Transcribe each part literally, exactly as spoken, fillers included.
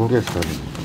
고개살입니다.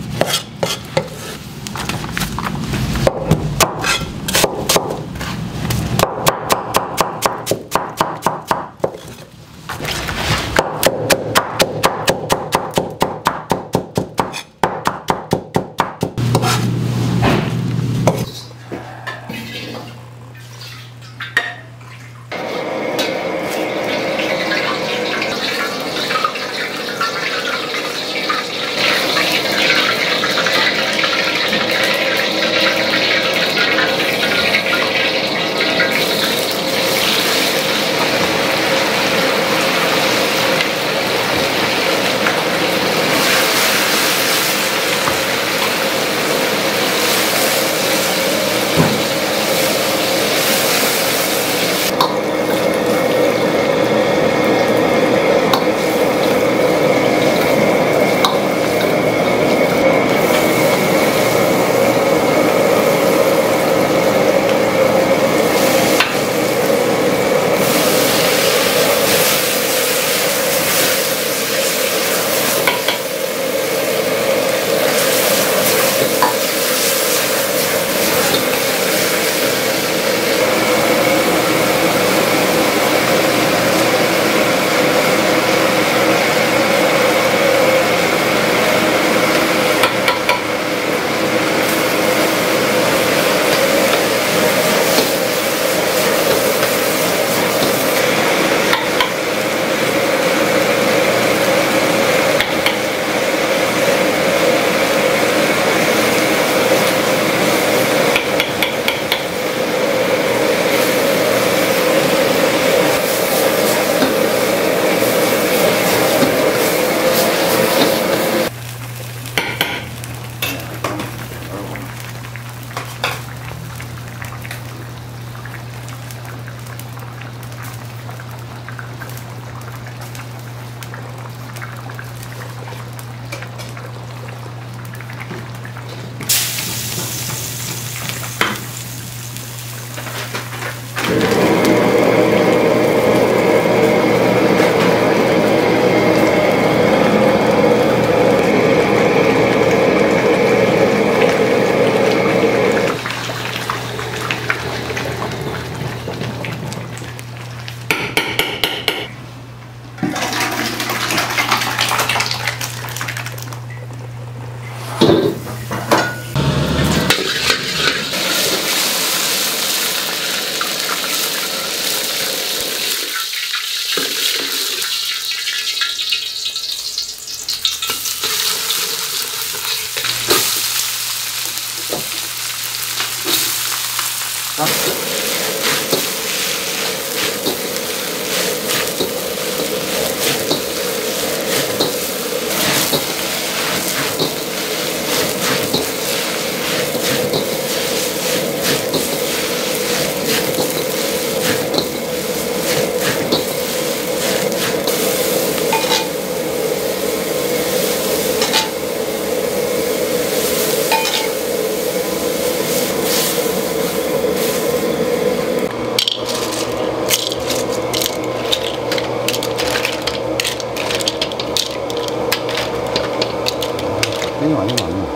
땡이 많이 많네.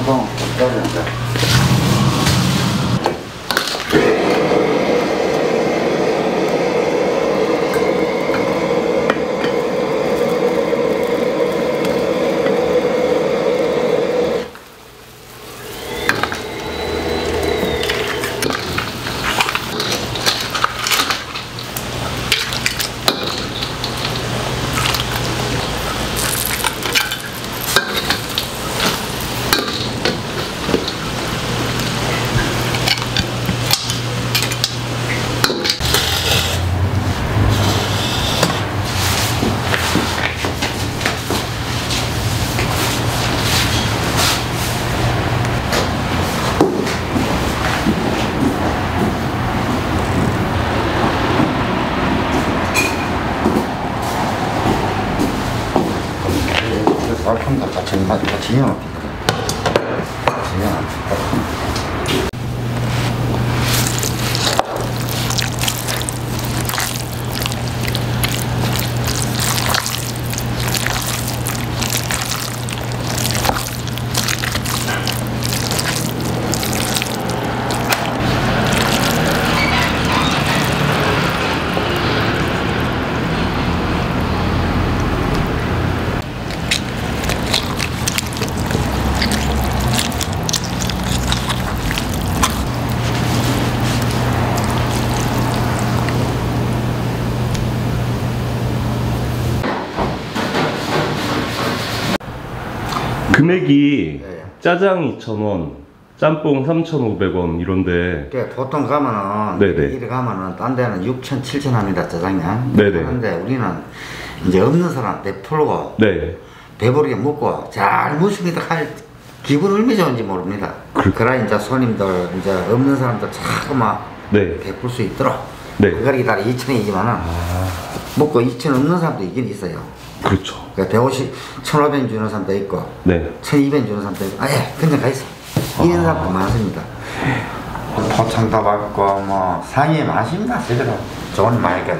소동 짜리는데. 얼큰다 같이 같이 해요. 금액이 네. 짜장 이천 원, 짬뽕 삼천오백 원 이런데 그러니까 보통 가면은 네네. 이리 가면은 딴 데는 육천, 칠천 합니다 짜장면. 네네. 하는데 우리는 이제 없는 사람한테 풀고 네. 배부르게 먹고 잘 무십니다 할 기분 얼마나 좋은지 모릅니다. 그- 그래 이제 손님들 이제 없는 사람들 자꾸 막 네. 베풀 수 있도록. 네. 그거리 다 이천이지만은 아, 먹고 이천 없는 사람도 있긴 있어요. 그렇죠. 그러니까 백오십, 천오백 원 주는 사람도 있고 네. 천이백 원 주는 사람도 있고 아예 그냥 가 있어. 이런 사람도 많습니다. 포창도 받고 뭐 상이 많습니다. 제대로 좋은 말들.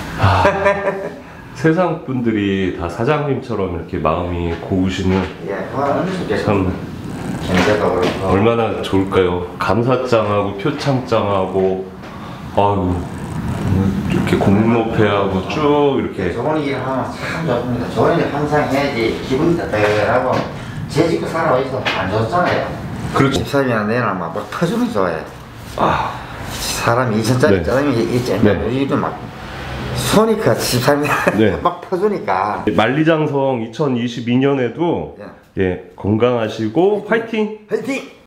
세상 분들이 다 사장님처럼 이렇게 마음이 고우시는 예, 그거는 참 경제도 그렇고 얼마나 좋을까요? 감사장하고 표창장하고 아유 이렇게 공로패하고 쭉 이렇게 좋은 일 하면 참 좋습니다. 좋은 일 항상 해야지 기분이 따뜻하고 제 집에 살아와서 안 좋잖아요. 그렇죠. 집사람이나 내나 막, 막 터주는 좋아해. 아, 사람이 이천짜리 네. 짜장면이 있지. 네. 우리도 막 손이 그 집사람이 네. 막 터주니까. 만리장성 이천이십이 년에도 예 건강하시고 화이팅! 화이팅!